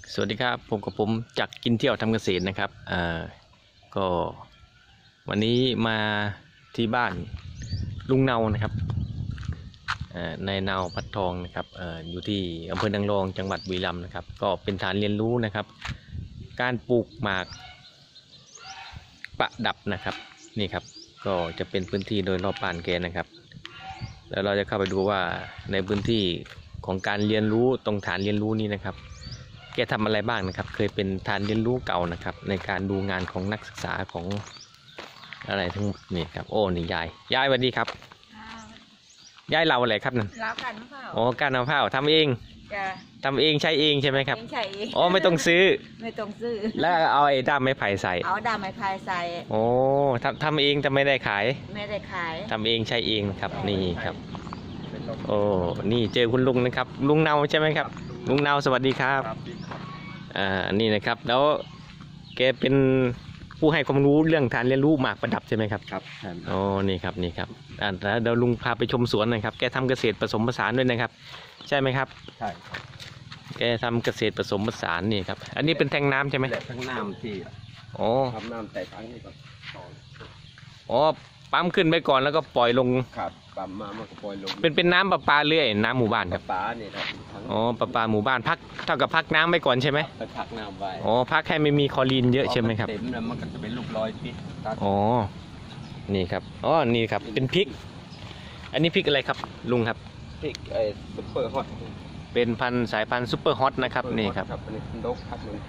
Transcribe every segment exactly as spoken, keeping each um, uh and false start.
สวัสดีครับผมกับผมจักกินเที่ยวทำเกษตรนะครับอ่าก็วันนี้มาที่บ้านลุงเนานะครับในเนาพัดทองนะครับออยู่ที่อำเภอนางรองจังหวัดบุรีรัมย์นะครับก็เป็นฐานเรียนรู้นะครับการปลูกหมากประดับนะครับนี่ครับก็จะเป็นพื้นที่โดยรอบบ้านแกนะครับแล้วเราจะเข้าไปดูว่าในพื้นที่ของการเรียนรู้ตรงฐานเรียนรู้นี้นะครับแกทำอะไรบ้างนะครับเคยเป็นฐานเรียนรู้เก่านะครับในการดูงานของนักศึกษาของอะไรทั้งหมดนี่ครับโอ้นี่ยายยายสวัสดีครับยายเราอะไรครับนั่นเรากันมะพร้าวอ๋อการมะพร้าวทำเองจะทำเองใช้เองใช่ไหมครับใช้เองอ๋อไม่ต้องซื้อไม่ต้องซื้อแล้วเอาไอ้ด้ามไม้ไผ่ใส่เอาด้ามไม้ไผ่ใส่โอ้ทำทำเองแต่ไม่ได้ขายไม่ได้ขายทำเองใช้เองครับนี่ครับโอ้นี่เจอคุณลุงนะครับลุงเนาใช่ไหมครับลุงเนาสวัสดีครับอ่านี่นะครับแล้วแกเป็นผู้ให้ความรู้เรื่องฐานเรียนรู้หมากประดับใช่ไหมครับครับอ๋อนี่ครับนี่ครับอ่าเดี๋ยวลุงพาไปชมสวนหน่อยครับแกทำเกษตรผสมผสานด้วยนะครับใช่ไหมครับใช่แกทำเกษตรผสมผสานนี่ครับอันนี้เป็นแทงน้ำใช่ไหมแทงน้ำที่อ๋อทำน้ำใส่ถังนี่ก่อนอ๋อปั๊มขึ้นไปก่อนแล้วก็ปล่อยลงครับปั๊มมามันก็ปล่อยลงเป็นเป็นน้ำประปาเรื่อยน้ำหมู่บ้านครับประปาเนี่ยครับอ๋อประปาหมู่บ้านพักเท่ากับพักน้ำไปก่อนใช่ไหมไปพักน้ำไว้อ๋อพักให้ไม่มีคลอรีนเยอะใช่ไหมครับเต็มแล้วมันก็จะเป็นลูกรอยพิษอ๋อนี่ครับอ๋อนี่ครับเป็นพริกอันนี้พริกอะไรครับลุงครับพริกไอ้ซุปเปอร์ฮอตเป็นพันธุ์สายพันธุ์ซุปเปอร์ฮอตนะครับนี่ครับอันนี้ดกครับนึง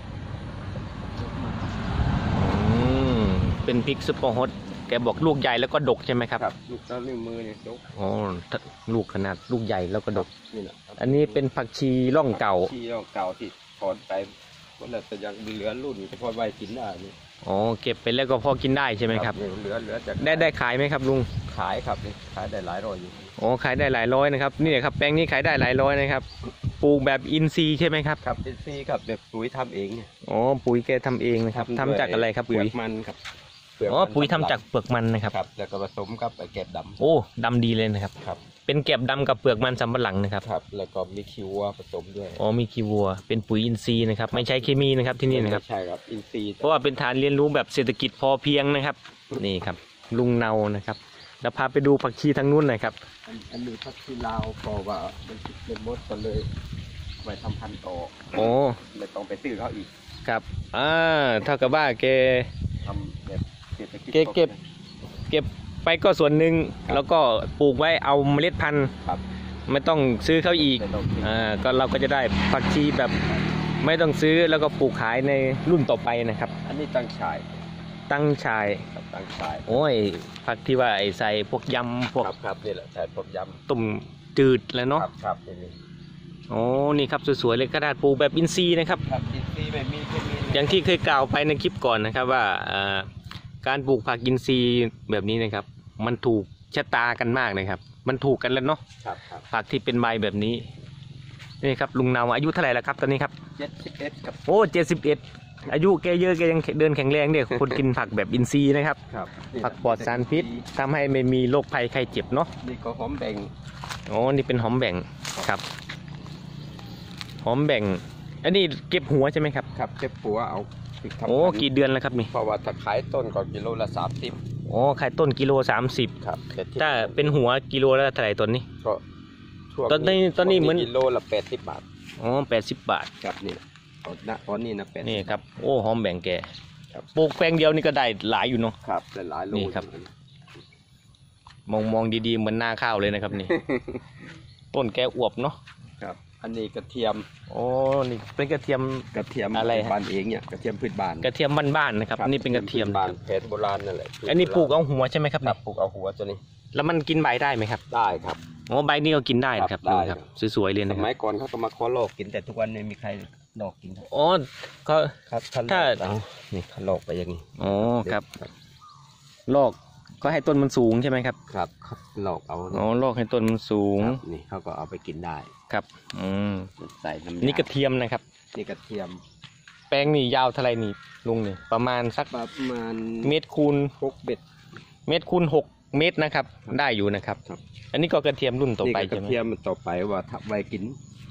อืมเป็นพริกซุปเปอร์ฮอตแกบอกลูกใหญ่แล้วก็ดกใช่ไหมครับครับลูกนิ้วมือเนี่ยดกอ๋อลูกขนาดลูกใหญ่แล้วก็ดกนี่แหละอันนี้เป็นผักชีร่องเก่าชีร่องเก่าที่ถอนไปวันละแต่ยังเหลือรุ่นเฉพาะใบกินได้นี่อ๋อเก็บไปแล้วก็พอกินได้ใช่ไหมครับเหลือเหลือจากได้ได้ขายไหมครับลุงขายครับขายได้หลายร้อยอยู่อ๋อขายได้หลายร้อยนะครับนี่ครับแปลงนี้ขายได้หลายร้อยนะครับปลูกแบบอินทรีย์ใช่ไหมครับครับอินทรีย์ครับแบบปุ๋ยทำเองเนี่ยอ๋อปุ๋ยแกทำเองนะครับทำจากอะไรครับปุ๋ยมันครับอ๋อปุ๋ยทำจากเปลือกมันนะครับครับแล้วก็ผสมกับแกบดำโอ้ดำดีเลยนะครับครับเป็นแกบดำกับเปลือกมันสำปะหลังนะครับครับแล้วก็มีขี้วัวผสมด้วยอ๋อมีขี้วัวเป็นปุ๋ยอินทรีย์นะครับไม่ใช้เคมีนะครับที่นี่นะครับใช่ครับอินทรีย์เพราะว่าเป็นฐานเรียนรู้แบบเศรษฐกิจพอเพียงนะครับนี่ครับลุงเนานะครับแล้วพาไปดูผักชีทางนู้นหน่อยครับอันนี้ผักชีลาวเพราะว่ามันเป็นมดก็เลยไว้ทำพันธุ์ต่อโอ้ไม่ต้องไปซื้อเขาอีกครับอ่าเท่ากับว่าแกทำแบบเศรษฐกิจเก็บเก็บเก็บไปก็ส่วนหนึ่งแล้วก็ปลูกไว้เอาเมล็ดพันธุ์ไม่ต้องซื้อเขาอีกอ่าก็เราก็จะได้ผักชีแบบไม่ต้องซื้อแล้วก็ปลูกขายในรุ่นต่อไปนะครับอันนี้ตั้งชายตั้งชายตั้งชายโอ้ยผักที่ว่าไอ้ใส่พวกยำพวกครับนี่แหละใส่พวกยำตุ่มจืดแล้วเนาะครับนี่โอ้นี่ครับสวยๆเลยกระดาษปลูกแบบอินทรีย์นะครับครับอินทรีย์แบบมีเคมีอย่างที่เคยกล่าวไปในคลิปก่อนนะครับว่าการปลูกผักอินทรีย์แบบนี้นะครับมันถูกชะตากันมากนะครับมันถูกกันแล้วเนาะผักที่เป็นใบแบบนี้นี่ครับลุงเนาอายุเท่าไหร่แล้วครับตอนนี้ครับเจ็ดสิบเอ็ดครับโอ้เจ็ดสิบเอ็ดอายุแกเยอะแกยังเดินแข็งแรงเนี่ยคนกินผักแบบอินทรีย์นะครับผักปลอดสารพิษทำให้ไม่มีโรคภัยไข้เจ็บเนาะนี่ก็หอมแบ่งอ๋อนี่เป็นหอมแบ่งครับหอมแบ่งอันนี้เก็บหัวใช่ไหมครับครับเก็บหัวเอาโอ้กี่เดือนแล้วครับนี่เพราะว่าถ้าขายต้นก็กิโลละสามสิบอ๋อขายต้นกิโลสามสิบครับถ้าเป็นหัวกิโลละเท่าไหร่ต้นนี้ก็ตอนนี้ตอนนี้เหมือนกิโลละแปดสิบบาทอ๋อแปดสิบบาทครับนี่ณตอนนี้นะแปดนี่ครับโอ้หอมแบ่งแกปลูกแปลงเดียวนี่ก็ได้หลายอยู่เนาะครับหลายโลนี่ครับมองมองดีๆเหมือนหน้าข้าวเลยนะครับนี่ต้นแกอวบเนาะครับอันนี้กระเทียมโอ้นี่เป็นกระเทียมกระเทียมอะไรบ้านเองเนี่ยกระเทียมพื้นบ้านกระเทียมบ้านๆนะครับนี่เป็นกระเทียมบ้านแผนโบราณนั่นแหละอันนี้ปลูกเอาหัวใช่ไหมครับครับปลูกเอาหัวตัวนี้แล้วมันกินใบได้ไหมครับได้ครับอ๋อใบนี้ก็กินได้ครับได้ครับสวยๆเลยนะสมัยก่อนเขาก็มาขอลอกกินแต่ทุกวันนี้มีใครลอกกินอ๋อก็ครับถ้านี่เขาลอกไปอย่างนี้อ๋อครับลอกก็ให้ต้นมันสูงใช่ไหมครับครับลอกเอาอ๋อลอกให้ต้นมันสูงนี่เขาก็เอาไปกินได้ครับอืมใส่น้ำนี่กระเทียมนะครับนี่กระเทียมแป้งนี่ยาวเท่าไรนี่ลุงนี่ประมาณสักประมาณเมตรคูณหกเบ็ดเมตรคูณหกเมตรนะครับได้อยู่นะครับอันนี้ก็กระเทียมรุ่นต่อไปกระเทียมมันต่อไปว่าทับไว้กิน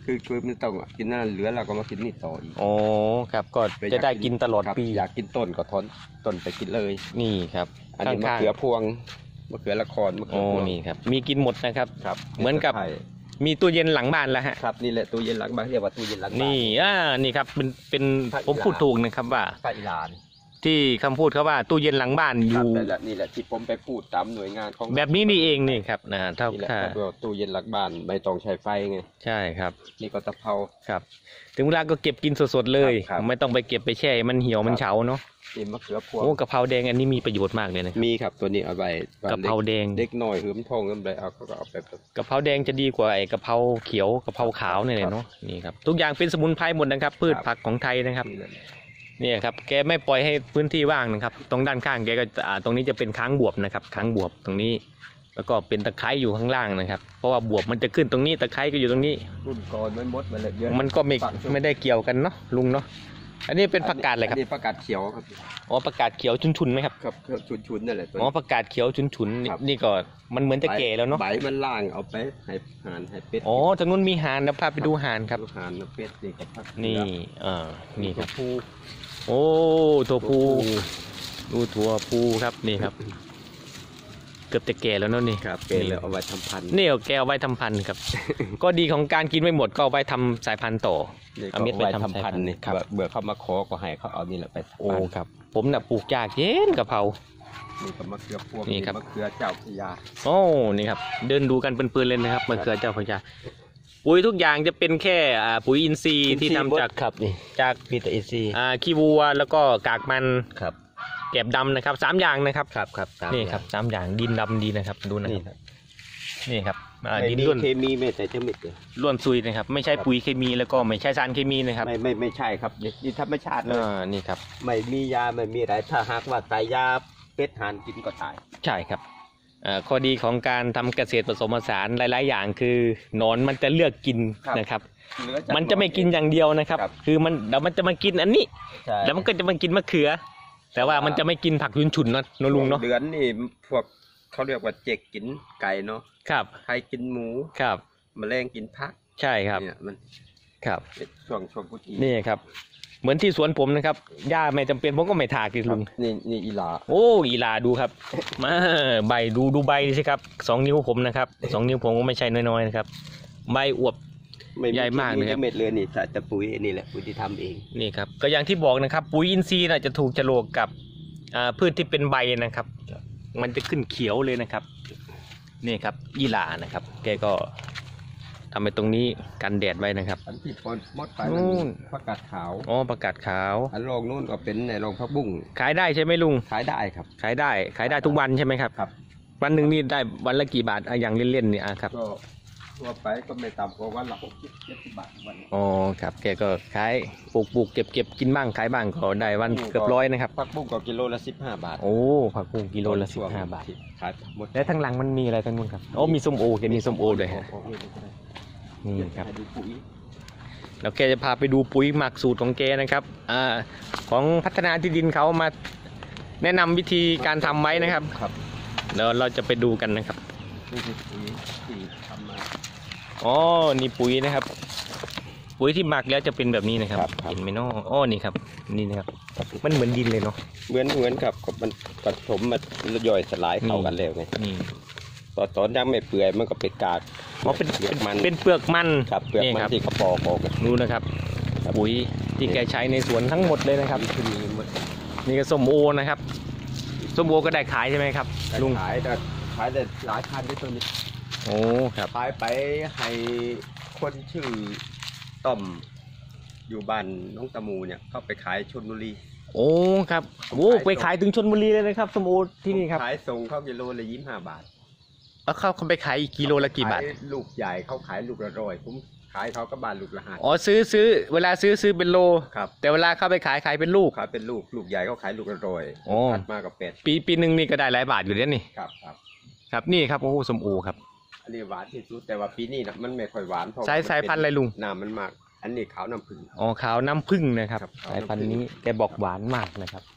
คือคือมันต้องกินนั่นเหลือเราก็มากินนี่ต่ออีกโอ้ครับก็จะได้กินตลอดครับปีอยากกินต้นก็ถอนต้นไปกินเลยนี่ครับอันนี้มะข้างเขือพวงมะเขือละครมะๆเขืโอ้อพวงนี่ครับมีกินหมดนะครับครับเหมือนกับใช่มีตู้เย็นหลังบ้านแล้วฮะครับนี่แหละตู้เย็นหลังบ้านเรียกว่าตู้เย็นหลังบ้านนี่อ่านี่ครับเป็นเป็นภาคอีสานผมพูดถูกนะครับว่าภาคอีสานที่คำพูดเขาว่าตู้เย็นหลังบ้านอครับยู่แต่ละนี่แหละที่ผมไปพูดตามหน่วยงานของแบบนี้นี่เองนี่ครับนะเท่านี่แหละค่าเขาเรียกว่าตู้เย็นหลังบ้านไม่ต้องใช้ไฟไงใช่ครับนี่ก็ตะเภาครับ ถึงเวลาก็เก็บกินสดๆเลยครับไม่ต้องไปเก็บไปแช่มันเหี่ยวมันครับเฉาเนาะนี่มะเขือพวงโอ้กะเพราแดงอันนี้มีประโยชน์มากเลยนะครับมีครับตัวนี้เอาไปกะเพราแดงเด็กน้อยหืมทองหืมอะไรเอาเขาก็เอาไปกะเพราแดงจะดีกว่าไอ้กะเพราเขียวกะเพราขาวเนี่ยเนาะนี่ครับทุกอย่างเป็นสมุนไพรหมดนะครับ พืชผักของไทยนะครับนี่แหละเนี่ยครับแกไม่ปล่อยให้พื้นที่ว่างนะครับ ตรงด้านข้างแกก็จะอ่าตรงนี้จะเป็นค้างบวบนะครับค้างบวบตรงนี้ แล้วก็เป็นตะไคร้อยู่ข้างล่างนะครับ เพราะว่าบวบมันจะขึ้นตรงนี้ตะไคร้ก็อยู่ตรงนี้รุ่นก่อนมันมดมาเลยเยอะมันก็ไม่ฝักชุบไม่ได้เกี่ยวกันเนาะลุงเนาะอันนี้เป็นผักกาดอะไรครับนนี้ผักกาดเขียวครับอ๋อผักกาดเขียวชุนๆไหมครับครับชุนๆนั่นแหละตัวอ๋อนี้ผักกาดเขียวชุนๆนี่ครับนี่ก็มันเหมือนจะแก่แล้วเนาะใบมันล่างเอาไปให้ห่านให้เป็ดอ๋อทางนู้นมีห่านนะพาไปดูห่านครับดูห่านกับเป็ดนี่กับผักนี่อ่านี่ครับผูโอ้ถั่วพูดูถั่วพูครับนี่ครับ เกือบจะแก่แล้วเนาะนี่ครับเป็นแล้วเอาไว้ทำพันธุ์นี่เอาแกเอาไว้ทำพันธุ์ครับ ก็ดีของการกินไม่หมดก็เอาไว้ทำสายพันธุ์ต่อนี่เอาก็เม็ดเอาไปไว้ทำทำพันธุ์นี่ครับเบื่อเบื่อเข้ามาขอก็ให้เขาเอานี่แหละไปโอ้ครับ ผมน่ะปลูกยากเย็นกะเพรานี่ก็มะเขือพวงนี่ครับมะเขือเจ้าพระยาโอ้นี่ครับ เดินดูกันเป็นๆเลยนะครับมะเขือเจ้าพระยาปุ๋ยทุกอย่างจะเป็นแค่อ่าปุ๋ยอินทรีย์ที่ทำจากครับนี่จากมีแต่เอซีอ่าขี้วัวแล้วก็กากมันครับแกบดำนะครับสามอย่างนะครับครับครับตามนี่ครับสามอย่างดินดำดีนะครับดูนะนี่ครับครับนี่ครับอ่าไม่ดินมีล้วนเคมีไม่แต่จะมิดเลยล้วนซุยนะครับ ไม่ใช่ครับปุ๋ยเคมีแล้วก็ไม่ใช่สารเคมีนะครับไม่ไม่ไม่ใช่ครับนี่นี่ธรรมชาติเลยอ่านี่ครับไม่มียาไม่มีอะไรถ้าหากว่าใส่ยาเป็ดห่านกินก็ตายใช่ครับอ่าข้อดีของการทำเกษตรผสมผสานหลาย ๆ อย่างคือหนอนมันจะเลือกกินนะครับเหลือจากมันจะไม่กินอย่างเดียวนะครับครับคือมันเดี๋ยวมันจะมากินอันนี้ใช่แล้วมันก็จะมากินมะเขือ แต่ว่ามันจะไม่กินผักฉุนๆเนอะเนอะลุงเนาะเดือนนี่พวกเขาเรียกว่าเจ็กกินไก่เนาะครับไข่กินหมูครับแมลงกินผักใช่ครับเนี่ยมันครับเป็นช่วงช่วงพุทธีนี่ครับ เหมือนที่สวนผมนะครับหญ้าไม่จำเป็นผมก็ไม่ถากเลยลุงนี่นี่อีหลาโอ้อีลาดูครับ มาใบดูดูใบสิครับสองนิ้วผมนะครับสองนิ้วผมก็ไม่ใช่น้อยๆนะครับ ใบอวบไม่ใหญ่มากเลยครับเม็ดเลยนี่แต่แต่ปุ๋ยนี่แหละปุ๋ยที่ทำเองนี่ครับก็อย่างที่บอกนะครับ ปุ๋ยอินทรีย์น่ะจะถูกโฉลกกับอ่าพืชที่เป็นใบนะครับ มันจะขึ้นเขียวเลยนะครับ นี่ครับอีหลานะครับ แกก็ทำไปตรงนี้กันแดดไว้นะครับอันที่ปนมดไปนู่นั่นนผักกาดขาวอ๋อประกาศขาวอันโรงนู้นก็เป็นในโรงผักบุ้งขายได้ใช่ไหมลุงขายได้ครับขายได้ขายได้ทุกวันใช่ไหมครับครับวันหนึ่งนี่ได้วันละกี่บาทอ่ะอย่างเล่นๆเนี่ยอ่ะครับก็ทั่วไปก็ไม่ต่ำกว่าวันละหกสิบเจ็ดสิบบาทวันอ๋อครับแกก็ขายปลูกปลูกเก็บเก็บกินบ้างขายบ้างก็ได้วันเกือบร้อยนะครับผักบุ้งก็กิโลละสิบห้าบาทโอ้ผักบุ้งกิโลละสิบห้าบาทขายหมดและทั้งหลังมันมีอะไรทั้งนู้นครับโอ้มีส้มโอแกมีส้มโอด้วยฮะโอ้โหนี่ครับให้ดูปุ๋ยแล้วแกจะพาไปดูปุ๋ยหมักสูตรของแกนะครับอ่าของพัฒนาที่ดินเขามาแนะนำวิธีการทำไว้นะครับครับเดี๋ยวเราจะไปดูกันนะครับนี่คือปุ๋ยที่ทำมาอ๋อนี่ปุ๋ยนะครับ ปุ๋ยที่หมักแล้วจะเป็นแบบนี้นะครับครับครับเห็นไหมเนาะอ๋อนี่ครับนี่นะครับมันเหมือนดินเลยเนาะเหมือนเหมือนกับมันผสมมันย่อยสลายเข้ากันแล้วไงนี่ตอนตอนยังไม่เปื่อยมันก็เป็นกากอ๋อเป็นเปลือกมันเป็นเปลือกมันครับเปลือกมันครับที่เขาปอกออกดูนะครับ ปุ๋ยที่แกใช้ในสวนทั้งหมดเลยนะครับที่มีหมดนี่ก็ส้มโอนะครับส้มโอก็ได้ขายใช่ไหมครับลุงขายได้ขายได้หลายพันด้วยตัวนี้โอ้ครับขายไปให้คนชื่อต้อมอยู่บ้านน้องตะมูเนี่ยเขาไปขายชลบุรีโอ้ครับโอ้ไปขายถึงชลบุรีเลยนะครับส้มโอที่นี่ครับขายส่งเขากิโลละยี่สิบห้าบาทแล้วเขาเขาไปขายอีกกิโลละกี่บาทขยลูกใหญ่เขาขายลูกละร้อยผมขายเขาก็บาทลูกละห้าอ๋อซื้อซื้อเวลาซื้อซื้อเป็นโลครับแต่เวลาเข้าไปขายขายเป็นลูกขายเป็นลูกลูกใหญ่เขาขายลูกละร้อยโอ้ถัดมากับเป็ดปีปีหนึ่งนี่ก็ได้หลายบาทอยู่เด้นี่ครับครับครับนี่ครับโอ้ส้มโอครับอันนี้หวานที่สุดแต่ว่าปีนี้นะมันไม่ค่อยหวานเพราะสายมัสายพันธุ์อะไรลุงน้ำมันมาก อันนี้ขาวน้ำผึ้งอ๋อขาวน้ำผึ้งนะครับครับสายพันธุ์นี้แกบอกหวานมากนะครับ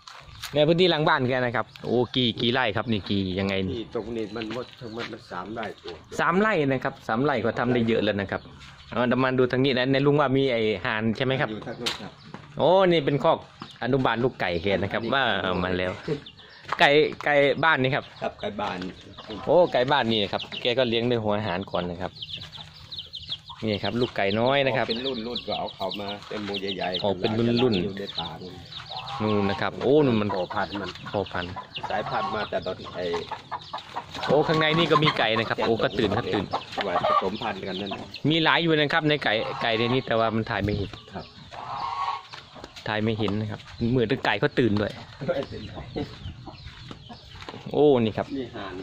ในพื้นที่หลังบ้านแกนะครับโอ้กี่กี่ไร่ครับนี่กี่ยังไงนี่ที่ตรงนี้มันหมดทั้งหมดมันสามไร่ตัวสามไร่นะครับสามไร่ก็ทำได้เยอะแล้วนะครับเอาดมาดูทางนี้นะในลุงว่ามีไอห่านใช่ไหมครับอยู่ทางนู้นครับโอ้นี่เป็นคอกอนุบาลลูกไก่แกนะครับว่าเอามาแล้ว ไก่ไก่บ้านนี่ครับครับไก่บ้านโอ้ไก่บ้านนี่นะครับแกก็เลี้ยงด้วยหัวอาหารก่อนนะครับนี่ครับลูกไก่น้อยนะครับเป็นรุ่นรุ่นก็เอาเขามาเป็นหมูใหญ่ๆอ๋อเป็นรุ่นๆอยู่ในป่านู่นนู่นนะครับโอ้นู่นมันโอพันธุ์มันพอพันธุ์สายพันธุ์มาแต่ตอนไอ้โอ้ข้างในนี่ก็มีไก่นะครับโอ้ก็ตื่นก็ตื่นว่าผสมพันธุ์กันนั่นน่ะมีหลายอยู่นะครับในไก่ไก่ในนี้แต่ว่ามันถ่ายไม่เห็นครับถ่ายไม่เห็นนะครับเหมือนไก่ก็ตื่นด้วยไม่เป็นไรโอ้นี่ครับนี่ห่าน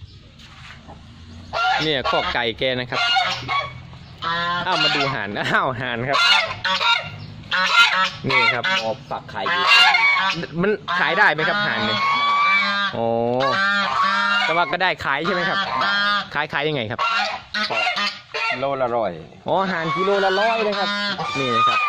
เนี่ยข้อไก่แกนะครับอ้าวมาดูห่านอ้าวห่านครับนี่ครับออกฝักไข่อยู่มันขายได้ไหมครับห่านเนี่ยโอ้แต่ว่าก็ได้ขายใช่ไหมครับขายขายยังไงครับโลละร้อยอ๋อห่านกิโลละร้อยนะครับนี่นะครับ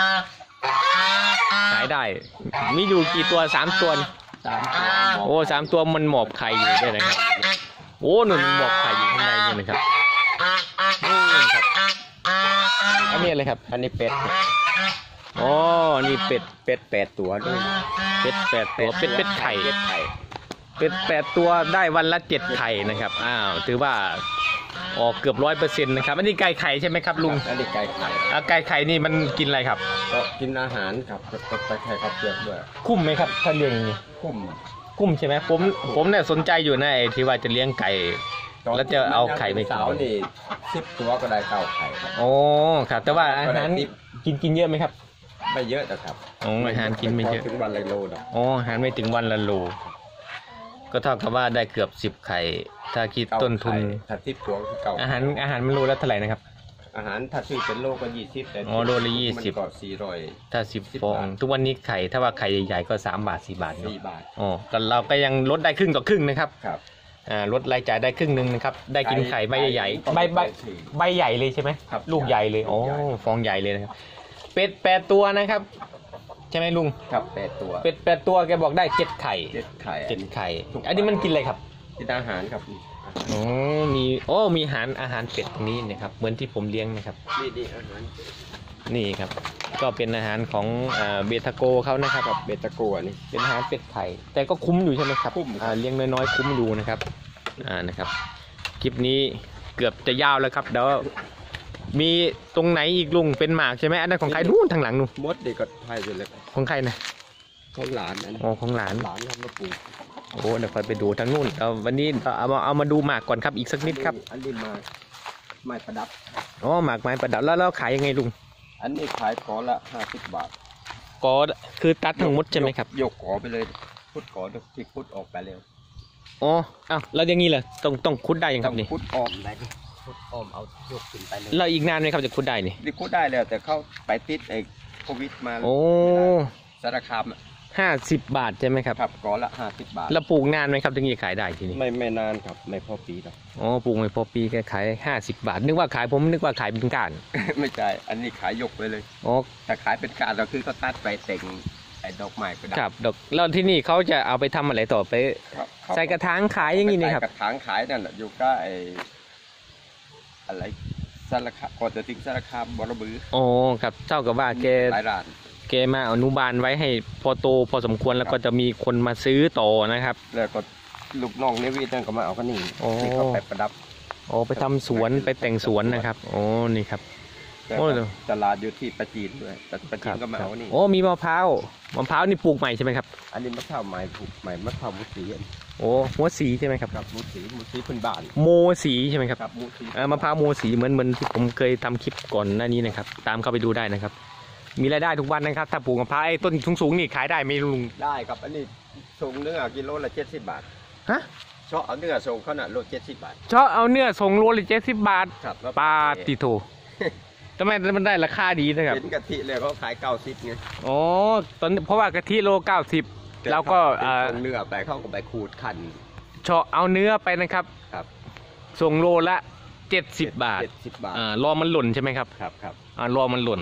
ขายได้มีอยู่กี่ตัวสามตัวสามตัวโอ้สามตัวมันหมอบไข่อยู่ด้วยนะครับโอ้หนุนหมอบไข่อยู่ข้างในนี่นะครับนี่ครับอันนี้อะไรครับอันนี้เป็ดอ๋อนี่เป็ดเป็ดแปดตัวด้วยเป็ดแปดตัวเป็ดเป็ดไข่เป็ดไข่เป็ดแปดตัวได้วันละเจ็ดไข่นะครับอ้าวถือว่าออกเกือบร้อยเปอร์เซ็นต์นะครับอันนี้ไก่ไข่ใช่ไหมครับลุงอันนี้ไก่ไข่อ่าไก่ไข่นี่มันกินอะไรครับก็กินอาหารครับก็ไปไข่ข้าวเปลือกด้วยคุ้มไหมครับถ้าเลี้ยงอย่างนี้คุ้มคุ้มใช่ไหมผมผมเนี่ยสนใจอยู่นะไอ้ที่ว่าจะเลี้ยงไก่ แล้วจะเอาไข่ไปสาวนี่สิบตัวก็ได้เก้าไข่ครับโอ้ครับแต่ว่าอาหารกินกินเยอะไหมครับไม่เยอะนะครับอ๋ออาหารกินไม่เยอะถึงวันละโลดอกอ๋ออาหารไม่ถึงวันละโลก็เท่ากับว่าได้เกือบสิบไข่ถ้าคิดต้นทุนถ้าสิบตัวคือเก้าอาหารอาหารมันโลละเท่าไหร่นะครับอาหารถ้าซื้อเป็นโลก็ยี่สิบแต่อ๋อโลละยี่สิบมันก็สี่ร้อยถ้าสิบสิบฟองบาททุกวันนี้ไข่ถ้าว่าไข่ใหญ่ๆก็สามบาทสี่บาทเนอะสี่บาทอ๋อก็เราก็ยังลดได้ครึ่งต่อครึ่งนะครับครับอ่าลดรายจ่ายได้ครึ่งหนึ่งนะครับได้กินไข่ใบใหญ่ๆใบใบใบใหญ่เลยใช่ไหมครับลูกใหญ่เลยโอ้ฟองใหญ่เลยนะครับเป็ดแปดตัวนะครับใช่ไหมลุงครับแปดตัวเป็ดแปดตัวแกบอกได้เจ็ดไข่เจ็ดไข่เจ็ดไข่ อันนี้มันกินอะไรครับกินอาหารครับอ๋อมีโอ้มีอาหารอาหารเป็ดตรงนี้นะครับเหมือนที่ผมเลี้ยงนะครับนี่นี่อาหารนี่ครับก็เป็นอาหารของอ่าเบทาโกเขานะครับกับเบตาโกัวนี่เป็นอาหารเป็ดไข่แต่ก็คุ้มอยู่ใช่ไหมครับคุ้มครับอ่าเลี้ยงน้อยๆคุ้มอยู่นะครับอ่านะครับคลิปนี้เกือบจะยาวแล้วครับเดี๋ยวมีตรงไหนอีกลุงเป็นหมากใช่ไหมอันนั้นของใครนู่นทางหลังนู่นมดเด็กก็ไทยไปเลยของใครนะของหลานนั่นอ๋อของหลานหลานทำมาปลูกโอ้เดี๋ยวค่อยไปดูทางนู่นเอาวันนี้เอามาเอามาดูหมากก่อนครับอีกสักนิดครับอันนี้มาไม้ประดับอ๋อหมากไม้ประดับแล้วแล้วขายยังไงลุงอันนี้ขายกอละห้าสิบบาทก็คือตัดทั้งหมดใช่ไหมครับยกกอไปเลยพุดกอที่พุดออกไปเร็วอ๋ออ้าวแล้วอย่างนี้เหรอต้องต้องคุดได้ยังคต้รัอบ งนี่พุดออมไปดิพุดออมเอายกขึ้นไปเลยเราอีกนานไหมครับจะคุดได้นี่นี่พุดได้แล้วแต่เข้าไปติดไอ้โควิดมาโอ้สารคามอะห้าสิบบาทใช่ไหมครับครับกอละห้าสิบบาทแล้วปลูกนานไหมครับถึงจะขายได้ทีนี้ไม่ไม่นานครับไม่พอปีหรอกอ๋อปลูกไม่พอปีแกขายห้าสิบบาท นึกว่าขายผมนึกว่าขายเป็นก้านไม่ใช่อันนี้ขายยกไปเลยอ๋อแต่ขายเป็นการเราคือก็ตัดไปแต่งไอ้ดอกไม้ก็ได้ครับดอกแล้วที่นี่เขาจะเอาไปทำอะไรต่อไปครับใส่กระถางขายอย่างนี้นี่ครับใส่กระถางขายนั่นแหละอยู่ก็ไอ้อะไรสารคามก่อนจะถึงสารคามบรบืออ๋อครับเท่ากับว่าแกหลายร้านแกมาอนุบาลไว้ให้พอโตพอสมควรแล้วก็จะมีคนมาซื้อต่อนะครับแล้วก็ลูกน้องเนวิทนั่นก็มาเอากันนี่โอ้ที่เขาไปประดับอ๋อไปทำสวนไปแต่งสวนนะครับอ๋อนี่ครับแล้วโอ้ก็ตลาดอยู่ที่ประจีนด้วยแต่ประจีนก็มาเอานี่โอ้มีมะพร้าวมะพร้าวนี่ปลูกใหม่ใช่ไหมครับอันนี้มะพร้าวใหม่ถูกใหม่มะพร้าวมุสีอันโอ้หัวสีใช่ไหมครับครับมุสีมุสีพื้นบ้านโมสีใช่ไหมครับครับมุสีเอ่อมะพร้าวโมสีเหมือนเหมือนที่ผมเคยทำคลิปก่อนหน้านี้นะครับตามเข้าไปดูได้นะครับ มีรายได้ทุกวันนะครับ ถ้าปลูกมะพร้าวไอ้ต้นสูงๆนี่ขายได้ไหมลุงได้ครับอันนี้ส่งเนื้อกิโลละเจ็ดสิบบาทฮะเชาะเอาเนื้อส่งเขาน่ะโลเจ็ดสิบบาทเฉาะเอาเนื้อส่งโลละเจ็ดสิบบาทครับแล้วปาติโถทำไมมันได้ราคาดีนะครับเป็นกะทิเลยเขาขายเก้าสิบไงอ๋อตอนเพราะว่ากะทิโลเก้าสิบแล้วก็เป็นเอ่อส่งเนื้อไปเขาก็ไปขูดขันเฉาะเอาเนื้อไปนะครับครับส่งโลละเจ็ดสิบบาทเจ็ดสิบบาทอ่ารอมันหล่นใช่ไหมครับครับครับอ่ารอมันหล่นนะครับ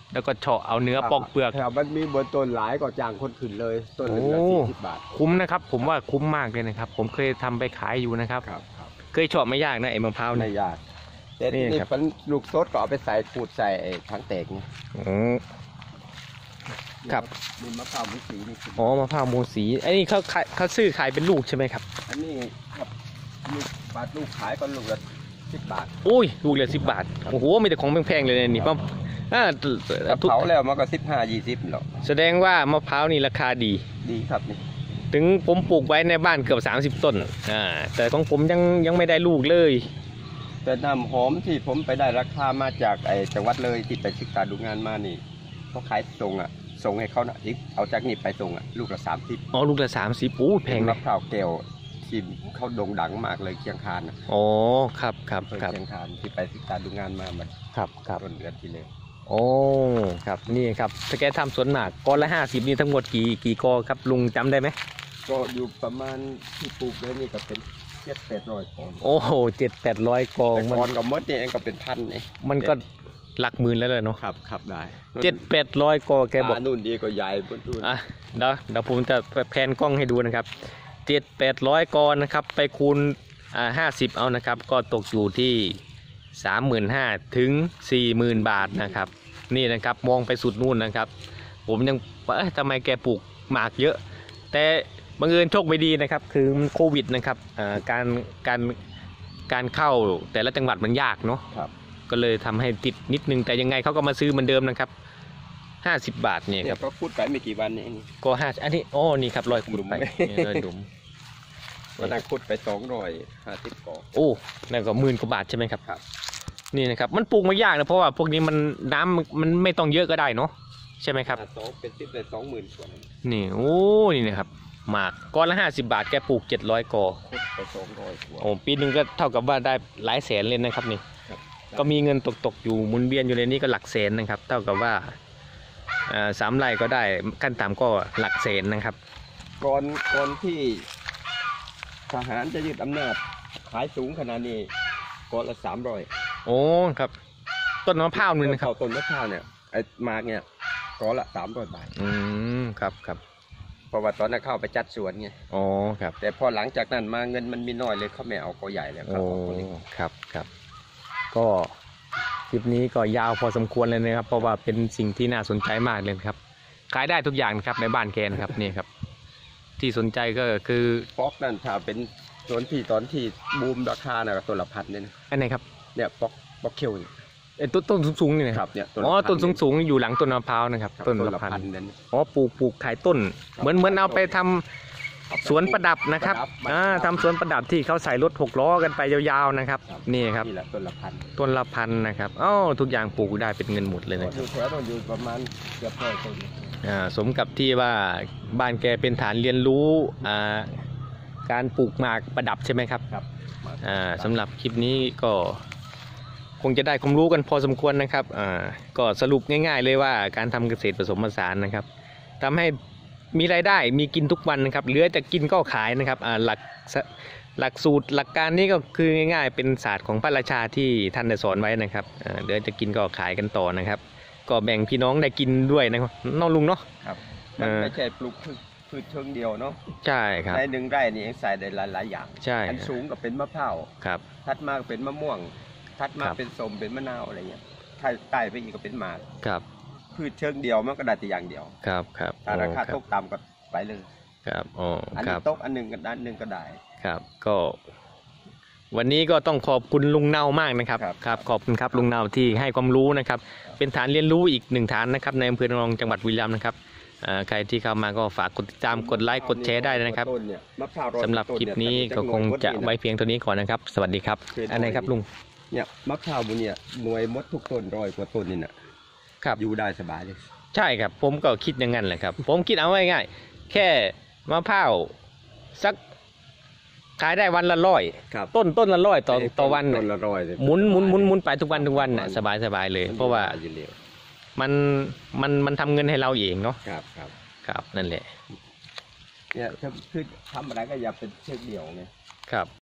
แล้วก็เฉาะเอาเนื้อปอกเปลือกแถวมันมีบนต้นหลายก็จ้างคนขึ้นเลยต้นหนึ่งละโอ้สี่สิบบาทคุ้มนะครับ ผมว่าคุ้มมากเลยนะครับ ผมเคยทำไปขายอยู่นะครับครับครับเคยเฉาะไม่ยากนะไอ้มะพร้าวไม่เนี่ยยากแต่นี่นี่ครับเป็นลูกซดก็เอาไปใส่ขูดใส่ไอ้ถังแตกนี่อ๋อ ครับมีมะพร้าวมุสีนี่คืออ๋อมะพร้าวโมสีไอ้นี่เขาขายเขาซื้อขายเป็นลูกใช่ไหมครับอันนี้ครับลูกบาทลูกขายก็ลูกละสิบบาทอุ้ยลูกละสิบบาทโอ้โหมีแต่ของแพงๆเลยเนี่ยนี่ป้าอ่าถ้าทุกเผาแล้วมันก็สิบห้ายี่สิบหรอกแสดงว่ามะพร้าวนี่ราคาดีดีครับนี่ถึงผมปลูกไว้ในบ้านเกือบสามสิบต้นอ่าแต่ของผมยังยังไม่ได้ลูกเลยแต่น้ำหอมที่ผมไปได้ราคามาจากไอ้จังหวัดเลยที่ไปศึกษาดูงานมานี่เขาขายส่งอ่ะส่งให้เขานะที่เอาจากนี่ไปส่งอ่ะลูกละสามสิบอ๋อลูกละสามสิบอู้แพงเลมะยพร้าวแก้วที่เขาโด่งดังมากเลยเชียงคานนะอ๋อครับครับอำเภอครับเชียงคานที่ไปศึกษาดูงานมามันครับครับต้นเดือนที่แล้วโอ้ครับนี่ครับถ้าแกทำสวนหมากกอละห้าสิบนี่ทั้งหมดกี่กี่กอครับลุงจำได้ไหมก็อยู่ประมาณที่ปลูกเลยนี่ก็เป็นเจ็ดแปดร้อยกอนโอ้โหเจ็ดแปดร้อยกอแต่มันกอนกับมดเนี่ยเองก็เป็นพันเองมันก็หลักหมื่นแล้วเลยเนาะครับครับได้เจ็ดแปดร้อยกอแกบอกานู่นดีก็ใหญ่บนนู่นอ่ะเดี๋ยวเดี๋ยวผมจะแพนกล้องให้ดูนะครับเจ็ดแปดร้อยกอนะครับไปคูณอ่าห้าสิบเอานะครับก็ตกอยู่ที่สามหมื่นห้าถึงสี่หมื่นบาทนะครับนี่นะครับมองไปสุดนู่นนะครับ ผมยังเอ๊ะทำไมแกปลูกหมากเยอะ แต่บังเอิญโชคไม่ดีนะครับคือมันโควิดนะครับอ่าการการการเข้าแต่ละจังหวัดมันยากเนาะครับก็เลยทำให้ติดนิดนึงแต่ยังไงเขาก็มาซื้อเหมือนเดิมนะครับห้าสิบบาทเนี่ยเนี่คยรับก็พูดไปไม่กี่วันเองก็ห้าอันนี้โอ้นี่ครับรอยขุดไปหลุมนี่รอยหลุมวันนั้นขุดไปสองร้อยห้าสิบกอโอ้นั่นก็หมื่นกว่าบาทใช่ไหมครับครับนี่นะครับมันปลูกไม่ยากนะเพราะว่าพวกนี้มันน้ำมันมันไม่ต้องเยอะก็ได้เนาะใช่ไหมครับสองเป็นสิบเลยสองหมื่นกว่านี่โอ้นี่นะครับหมากก้อนละห้าสิบบาทแกปลูกเจ็ดร้อยกอขุดไปสองร้อยกว่าโอ้ปีหนึ่งก็เท่ากับว่าได้หลายแสนเลยนะครับนี่ครับก็มีเงินตกตกๆอยู่หมุนเวียนอยู่ในนี้ก็หลักแสนนะครับ เท่ากับว่าอ่าสามไร่ก็ได้ขั้นต่ำก็หลักแสนนะครับก่อนก่อนที่ทหารจะยึดอำนาจขายสูงขนาดนี้ก้อนละสามร้อยโอ้ครับต้นมะพร้าวนึงนะครับต้นมะพร้าวเนี่ยไอ้หมากเนี่ยก้อนละสามร้อยบาทอืมครับครับเพราะว่าตอนนั้นเข้าไปจัดสวนไงอ๋อครับแต่พอหลังจากนั้นมาเงินมันมีน้อยเลยเขาไม่เอากอใหญ่แล้วโอ้เขาเอากอเล็กครับครับก็คลิปนี้ก็ยาวพอสมควรเลยนะครับ เพราะว่าเป็นสิ่งที่น่าสนใจมากเลยครับขายได้ทุกอย่างนะครับในบ้านแกนะครับนี่ครับ ที่สนใจก็คือฟอกนั่นถ้าเป็นสวนที่ตอนที่บูมราคาน่ะก็ตัวละพันเนี่ยนะอันไหนครับเนี่ยฟอกฟอกเคียวเนี่ยเอ้ยต้นต้นสูงๆนี่นะคครัรับบ เนี่ยอ๋อละพัต้นสูงๆอยู่หลังต้นมะพร้าวนะครับครับต้นต้นละละพันพันเนี่ยอ๋อปลูกปลูกขายต้นครับเหมือนเหมือนเอาไปทำสวนประดับนะครับประดับอ่าทำสวนประดับที่เขาใส่รถหกล้อกันไปยาวๆนะครับครับนี่ครับนี่แหละต้นละพันต้นละพันนะครับอ้าวทุกอย่างปลูกได้เป็นเงินหมดเลยนะอครับยู่แถวต้องอยู่ประมาณเกือบร้อยต้นอ่าสมกับที่ว่าบ้านแกเป็นฐานเรียนรู้อ่าการปลูกหมากประดับใช่ไหมครับครับอ่าสำหรับคลิปนี้ก็คงจะได้ความรู้กันพอสมควรนะครับอ่าก็สรุปง่ายๆเลยว่าการทำเกษตรผสมผสานนะครับทำให้มีรายได้มีกินทุกวันนะครับเหลือจะกินก็ขายนะครับอ่าหลักหลักสูตรหลักการนี้ก็คือง่ายๆเป็นศาสตร์ของพระราชาที่ท่านได้สอนไว้นะครับอ่าเหลือจะกินก็ขายกันต่อนะครับ ก็แบ่งพี่น้องได้กินด้วยนะครับน้องลุงเนาะครับมันเออไม่ใช่ปลูกพืชพืชเชิงเดียวเนาะใช่ครับในหนึ่งไร่นี่เองใส่ได้หลายๆอย่างใช่อันสูงก็เป็นมะพร้าวครับถัดมาก็เป็นมะม่วง ถัดมาครับเป็นส้มเป็นมะนาวอะไรเงี้ยถ้าใต้ไปอีกก็เป็นหมากครับพืชเชิงเดียวมันก็ได้แต่อย่างเดียวครับครับถ้าราคาโอ้ตกต่ำก็ไปเลยครับอ๋ออันคนี้รับตกอันหนึ่งก็ด้านหนึ่งก็ได้ครับก็ วันนี้ก็ต้องขอบคุณลุงเนามากนะครับครับครับขอบคุณครับลุงเนาที่ให้ความรู้นะครับ เป็นฐานเรียนรู้อีกหนึ่งฐานนะครับในอำเภอนางรองจังหวัดบุรีรัมย์นะครับอ่าใครที่เข้ามาก็ฝากกดติดตามกดไลค์กดแชร์ได้นะครับต้นเนี่ยมะพร้าวอยสำหรับคลิปนี้ก็คงจะไว้เพียงเท่านี้ก่อนนะครับ สวัสดีครับอันไหนครับลุงเนี่ยมะพร้าวบุญเนี่ยหน่วยมดทุกต้นร้อยกว่าต้นนี่นะครับ อยู่ได้สบายเลยใช่ครับผมก็คิดอย่างนั้นแหละครับ ผมคิดเอาง่ายๆแค่มะพร้าวสักขายได้วันละร้อยครับต้นต้นละร้อยต่อต่อวันต้น่ะนละร้อยเลยหมุนหมุนหมุนหมุนไปทุกวันทุกวันน่ะสบายสบายเลย เพราะว่าอยู่เร็วมันมันมันทำเงินให้เราเองเนาะครับครับครับนั่นแหละเนี่ยถ้าคือทำอะไรก็อย่าเป็นเชือกเดี่ยวไงครับ